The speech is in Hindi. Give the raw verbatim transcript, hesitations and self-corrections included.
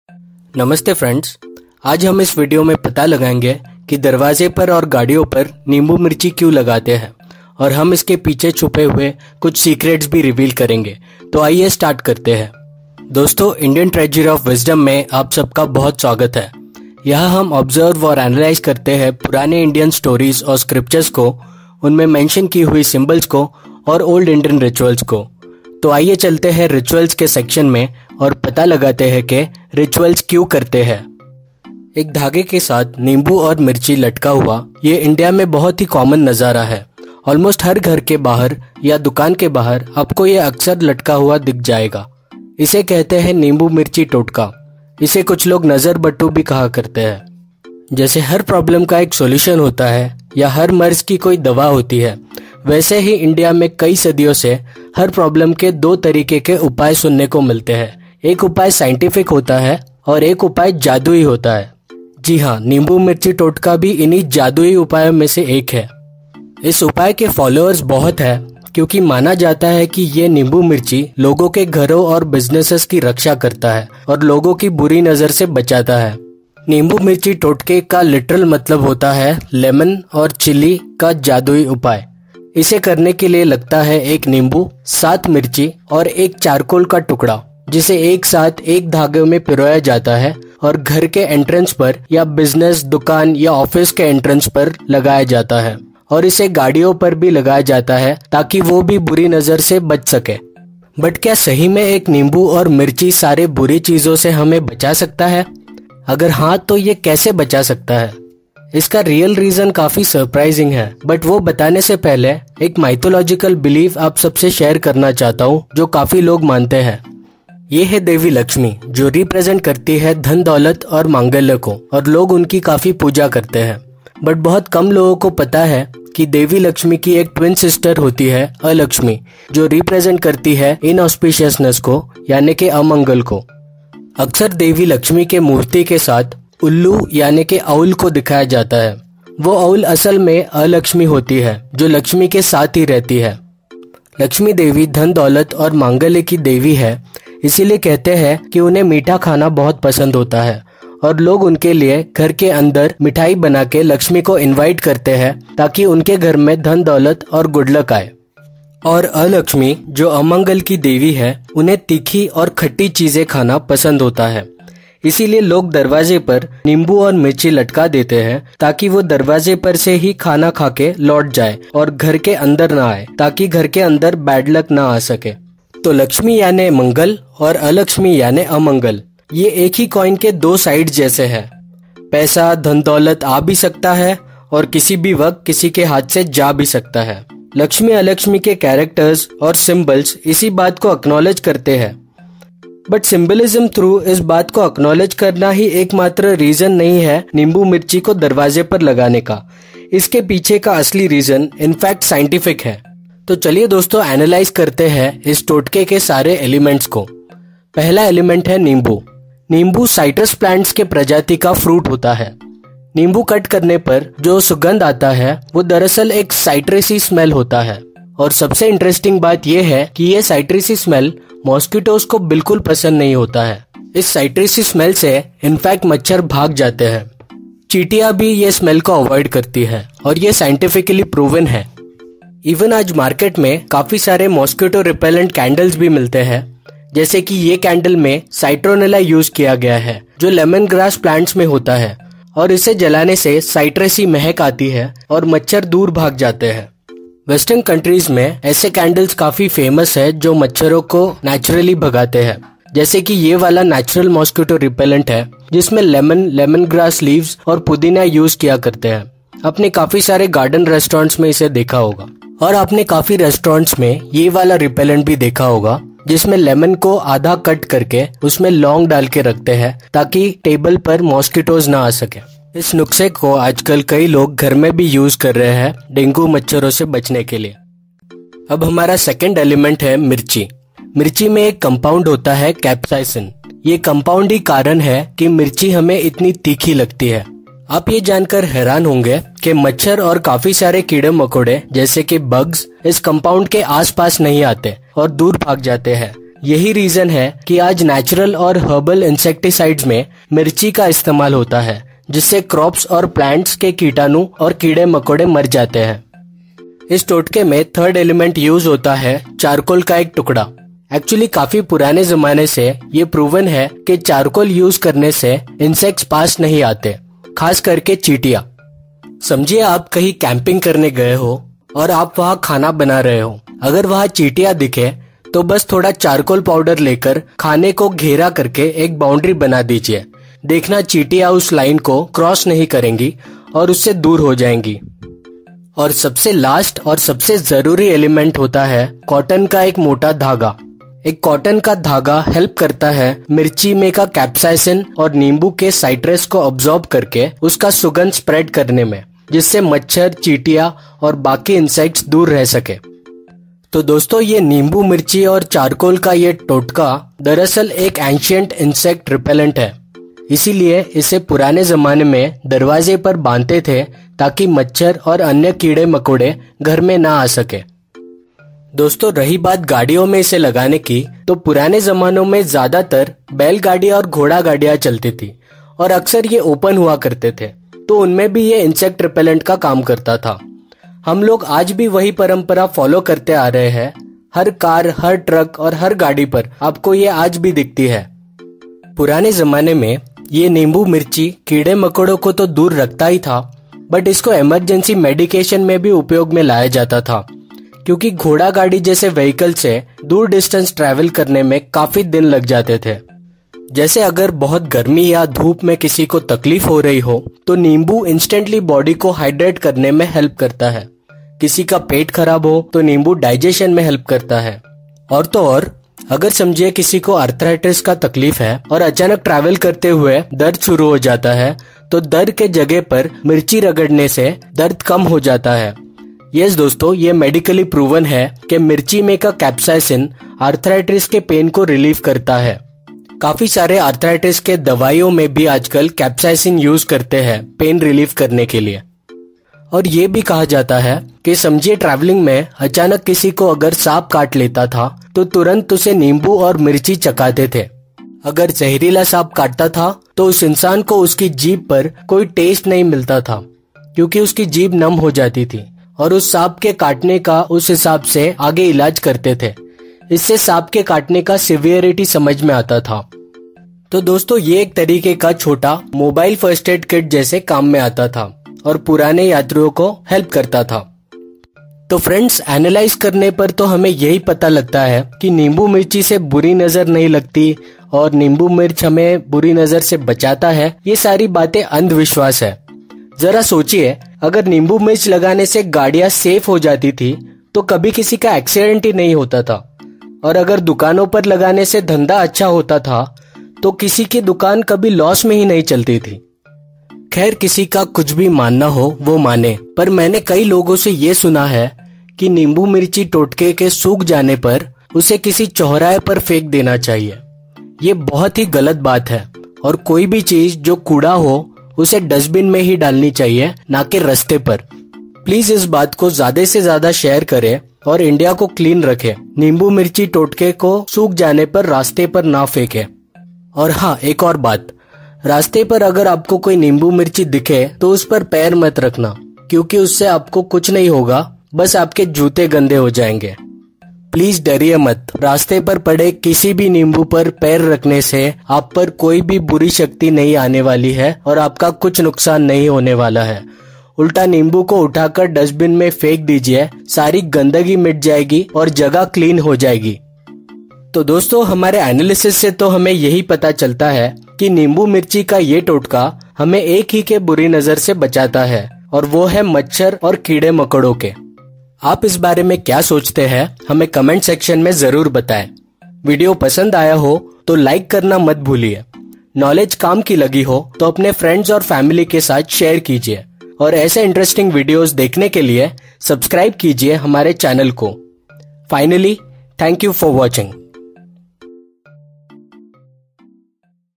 नमस्ते फ्रेंड्स, आज हम इस वीडियो में पता लगाएंगे कि दरवाजे पर और गाड़ियों पर नींबू मिर्ची क्यों लगाते हैं और हम इसके पीछे छुपे हुए कुछ सीक्रेट्स भी रिवील करेंगे। तो आइए स्टार्ट करते हैं। दोस्तों, इंडियन ट्रेजरी ऑफ विजडम में आप सबका बहुत स्वागत है। यहाँ हम ऑब्जर्व और एनालाइज करते हैं पुराने इंडियन स्टोरीज और स्क्रिप्चर्स को, उनमें मेंशन की हुई सिंबल्स को और ओल्ड इंडियन रिचुअल्स को। तो आइए चलते हैं रिचुअल्स के सेक्शन में और पता लगाते हैं कि रिचुअल्स क्यों करते हैं। एक धागे के साथ नींबू और मिर्ची लटका हुआ ये इंडिया में बहुत ही कॉमन नज़ारा है। ऑलमोस्ट हर घर के बाहर या दुकान के बाहर आपको ये अक्सर लटका हुआ दिख जाएगा। इसे कहते हैं नींबू मिर्ची टोटका। इसे कुछ लोग नज़र बट्टू भी कहा करते हैं। जैसे हर प्रॉब्लम का एक सॉल्यूशन होता है या हर मर्ज की कोई दवा होती है, वैसे ही इंडिया में कई सदियों से हर प्रॉब्लम के दो तरीके के उपाय सुनने को मिलते हैं। एक उपाय साइंटिफिक होता है और एक उपाय जादुई होता है। जी हाँ, नींबू मिर्ची टोटका भी इन्हीं जादुई उपायों में से एक है। इस उपाय के फॉलोअर्स बहुत है क्योंकि माना जाता है कि ये नींबू मिर्ची लोगों के घरों और बिजनेसेस की रक्षा करता है और लोगों की बुरी नजर से बचाता है। नींबू मिर्ची टोटके का लिटरल मतलब होता है लेमन और चिली का जादुई उपाय। इसे करने के लिए लगता है एक नींबू, सात मिर्ची और एक चारकोल का टुकड़ा, जिसे एक साथ एक धागे में पिरोया जाता है और घर के एंट्रेंस पर या बिजनेस, दुकान या ऑफिस के एंट्रेंस पर लगाया जाता है। और इसे गाड़ियों पर भी लगाया जाता है ताकि वो भी बुरी नजर से बच सके। बट क्या सही में एक नींबू और मिर्ची सारे बुरी चीजों से हमें बचा सकता है? अगर हाँ, तो ये कैसे बचा सकता है? इसका रियल रीजन काफी सरप्राइजिंग है, बट वो बताने से पहले एक माइथोलॉजिकल बिलीफ आप सबसे शेयर करना चाहता हूँ जो काफी लोग मानते हैं। ये है देवी लक्ष्मी, जो रिप्रेजेंट करती है धन दौलत और मांगल्य को, और लोग उनकी काफी पूजा करते हैं। बट बहुत कम लोगों को पता है कि देवी लक्ष्मी की एक ट्विन सिस्टर होती है अलक्ष्मी, जो रिप्रेजेंट करती है इनऑस्पिशियसनेस को, यानी कि अमंगल को। अक्सर देवी लक्ष्मी के मूर्ति के साथ उल्लू यानी कि औल को दिखाया जाता है। वो औल असल में अलक्ष्मी होती है जो लक्ष्मी के साथ ही रहती है। लक्ष्मी देवी धन दौलत और मांगल्य की देवी है, इसीलिए कहते हैं कि उन्हें मीठा खाना बहुत पसंद होता है और लोग उनके लिए घर के अंदर मिठाई बना के लक्ष्मी को इनवाइट करते हैं ताकि उनके घर में धन दौलत और गुड लक आए। और अलक्ष्मी जो अमंगल की देवी है, उन्हें तीखी और खट्टी चीजें खाना पसंद होता है। इसीलिए लोग दरवाजे पर नींबू और मिर्ची लटका देते हैं ताकि वो दरवाजे पर से ही खाना खा के लौट जाए और घर के अंदर ना आए, ताकि घर के अंदर बैड लक ना आ सके। तो लक्ष्मी यानी मंगल और अलक्ष्मी यानी अमंगल, ये एक ही कॉइन के दो साइड जैसे है। पैसा धन दौलत आ भी सकता है और किसी भी वक्त किसी के हाथ से जा भी सकता है। लक्ष्मी अलक्ष्मी के कैरेक्टर्स और सिंबल्स इसी बात को एक्नॉलेज करते हैं। बट सिंबलिज्म थ्रू इस बात को एक्नॉलेज करना ही एकमात्र रीजन नहीं है नींबू मिर्ची को दरवाजे पर लगाने का। इसके पीछे का असली रीजन इनफैक्ट साइंटिफिक है। तो चलिए दोस्तों, एनालाइज करते हैं इस टोटके के सारे एलिमेंट्स को। पहला एलिमेंट है नींबू। नींबू साइट्रस प्लांट्स के प्रजाति का फ्रूट होता है। नींबू कट करने पर जो सुगंध आता है वो दरअसल एक साइट्रसी स्मेल होता है। और सबसे इंटरेस्टिंग बात यह है कि ये साइट्रसी स्मेल मॉस्किटोज को बिल्कुल पसंद नहीं होता है। इस साइट्रसी स्मेल से इनफैक्ट मच्छर भाग जाते हैं। चींटियां भी ये स्मेल को अवॉइड करती है और ये साइंटिफिकली प्रूवन है। इवन आज मार्केट में काफी सारे मॉस्किटो रिपेलेंट कैंडल्स भी मिलते हैं, जैसे कि ये कैंडल में साइट्रोनेला यूज किया गया है जो लेमन ग्रास प्लांट्स में होता है, और इसे जलाने से साइट्रसी महक आती है और मच्छर दूर भाग जाते हैं। वेस्टर्न कंट्रीज में ऐसे कैंडल्स काफी फेमस है जो मच्छरों को नेचुरली भगाते हैं, जैसे कि ये वाला नेचुरल मॉस्किटो रिपेलेंट है जिसमें लेमन, लेमन ग्रास लीव्स और पुदीना यूज किया करते हैं। आपने काफी सारे गार्डन रेस्टोरेंट्स में इसे देखा होगा, और आपने काफी रेस्टोरेंट्स में ये वाला रिपेलेंट भी देखा होगा जिसमें लेमन को आधा कट करके उसमें लौंग डाल के रखते हैं ताकि टेबल पर मॉस्किटोज ना आ सके। इस नुस्खे को आजकल कई लोग घर में भी यूज कर रहे हैं डेंगू मच्छरों से बचने के लिए। अब हमारा सेकंड एलिमेंट है मिर्ची। मिर्ची में एक कंपाउंड होता है कैप्साइसिन। ये कंपाउंड ही कारण है कि मिर्ची हमें इतनी तीखी लगती है। आप ये जानकर हैरान होंगे कि मच्छर और काफी सारे कीड़े मकोड़े जैसे कि बग्स इस कंपाउंड के आसपास नहीं आते और दूर भाग जाते हैं, यही रीजन है कि आज नेचुरल और हर्बल इंसेक्टिसाइड्स में मिर्ची का इस्तेमाल होता है, जिससे क्रॉप्स और प्लांट्स के कीटाणु और कीड़े मकोड़े मर जाते हैं। इस टोटके में थर्ड एलिमेंट यूज होता है चारकोल का एक टुकड़ा। एक्चुअली काफी पुराने जमाने से ये प्रूवन है कि चारकोल यूज करने से इंसेक्ट्स पास नहीं आते, खास करके चींटियां। समझिए आप कहीं कैंपिंग करने गए हो और आप वहाँ खाना बना रहे हो। अगर वहाँ चींटियां दिखे तो बस थोड़ा चारकोल पाउडर लेकर खाने को घेरा करके एक बाउंड्री बना दीजिए। देखना चींटियां उस लाइन को क्रॉस नहीं करेंगी और उससे दूर हो जाएंगी। और सबसे लास्ट और सबसे जरूरी एलिमेंट होता है कॉटन का एक मोटा धागा। एक कॉटन का धागा हेल्प करता है मिर्ची में का कैप्साइसिन और नींबू के साइट्रस को अब्सॉर्ब करके उसका सुगंध स्प्रेड करने में, जिससे मच्छर, चींटियां और बाकी इंसेक्ट्स दूर रह सके। तो दोस्तों, ये नींबू मिर्ची और चारकोल का ये टोटका दरअसल एक एंशिएंट इंसेक्ट रिपेलेंट है। इसीलिए इसे पुराने जमाने में दरवाजे पर बांधते थे ताकि मच्छर और अन्य कीड़े मकोड़े घर में ना आ सके। दोस्तों, रही बात गाड़ियों में इसे लगाने की, तो पुराने जमानों में ज्यादातर बैलगाड़ी और घोड़ा गाड़ियां चलती थी और अक्सर ये ओपन हुआ करते थे, तो उनमें भी ये इंसेक्ट रिपेलेंट का काम करता था। हम लोग आज भी वही परंपरा फॉलो करते आ रहे हैं। हर कार, हर ट्रक और हर गाड़ी पर आपको ये आज भी दिखती है। पुराने जमाने में ये नींबू मिर्ची कीड़े मकोड़ों को तो दूर रखता ही था, बट इसको इमरजेंसी मेडिकेशन में भी उपयोग में लाया जाता था, क्योंकि घोड़ा गाड़ी जैसे व्हीकल से दूर डिस्टेंस ट्रैवल करने में काफी दिन लग जाते थे। जैसे अगर बहुत गर्मी या धूप में किसी को तकलीफ हो रही हो तो नींबू इंस्टेंटली बॉडी को हाइड्रेट करने में हेल्प करता है। किसी का पेट खराब हो तो नींबू डाइजेशन में हेल्प करता है। और तो और अगर समझिए किसी को आर्थराइटिस का तकलीफ है और अचानक ट्रैवल करते हुए दर्द शुरू हो जाता है, तो दर्द के जगह पर मिर्ची रगड़ने से दर्द कम हो जाता है। यस दोस्तों, ये मेडिकली प्रूवन है कि मिर्ची में का कैप्साइसिन आर्थराइटिस के पेन को रिलीव करता है। काफी सारे आर्थराइटिस के दवाइयों में भी आजकल कैप्साइसिन यूज करते हैं पेन रिलीफ करने के लिए। और ये भी कहा जाता है कि समझिए ट्रैवलिंग में अचानक किसी को अगर सांप काट लेता था तो तुरंत उसे नींबू और मिर्ची चखाते थे। अगर जहरीला सांप काटता था तो उस इंसान को उसकी जीभ पर कोई टेस्ट नहीं मिलता था, क्योंकि उसकी जीभ नम हो जाती थी, और उस सांप के काटने का उस हिसाब से आगे इलाज करते थे। इससे सांप के काटने का सिवियरिटी समझ में आता था। तो दोस्तों, ये एक तरीके का छोटा मोबाइल फर्स्ट एड किट जैसे काम में आता था और पुराने यात्रियों को हेल्प करता था। तो फ्रेंड्स, एनालाइज करने पर तो हमें यही पता लगता है कि नींबू मिर्ची से बुरी नजर नहीं लगती और नींबू मिर्च हमें बुरी नजर से बचाता है। ये सारी बातें अंधविश्वास है। जरा सोचिए, अगर नींबू मिर्च लगाने से गाड़ियां सेफ हो जाती थी तो कभी किसी का एक्सीडेंट ही नहीं होता था। और अगर दुकानों पर लगाने से धंधा अच्छा होता था तो किसी की दुकान कभी लॉस में ही नहीं चलती थी। खैर, किसी का कुछ भी मानना हो वो माने, पर मैंने कई लोगों से ये सुना है कि नींबू मिर्ची टोटके के सूख जाने पर उसे किसी चौराहे पर फेंक देना चाहिए। ये बहुत ही गलत बात है, और कोई भी चीज जो कूड़ा हो उसे डस्टबिन में ही डालनी चाहिए, ना कि रास्ते पर। प्लीज इस बात को ज्यादा से ज्यादा शेयर करें और इंडिया को क्लीन रखें। नींबू मिर्ची टोटके को सूख जाने पर रास्ते पर ना फेंके। और हाँ, एक और बात, रास्ते पर अगर आपको कोई नींबू मिर्ची दिखे तो उस पर पैर मत रखना, क्योंकि उससे आपको कुछ नहीं होगा, बस आपके जूते गंदे हो जाएंगे। प्लीज डरिए मत। रास्ते पर पड़े किसी भी नींबू पर पैर रखने से आप पर कोई भी बुरी शक्ति नहीं आने वाली है और आपका कुछ नुकसान नहीं होने वाला है। उल्टा नींबू को उठाकर डस्टबिन में फेंक दीजिए, सारी गंदगी मिट जाएगी और जगह क्लीन हो जाएगी। तो दोस्तों, हमारे एनालिसिस से तो हमें यही पता चलता है कि नींबू मिर्ची का ये टोटका हमें एक ही के बुरी नजर से बचाता है, और वो है मच्छर और कीड़े मकोड़ों के। आप इस बारे में क्या सोचते हैं, हमें कमेंट सेक्शन में जरूर बताएं। वीडियो पसंद आया हो तो लाइक करना मत भूलिए। नॉलेज काम की लगी हो तो अपने फ्रेंड्स और फैमिली के साथ शेयर कीजिए, और ऐसे इंटरेस्टिंग वीडियोस देखने के लिए सब्सक्राइब कीजिए हमारे चैनल को। Finally, thank you for watching.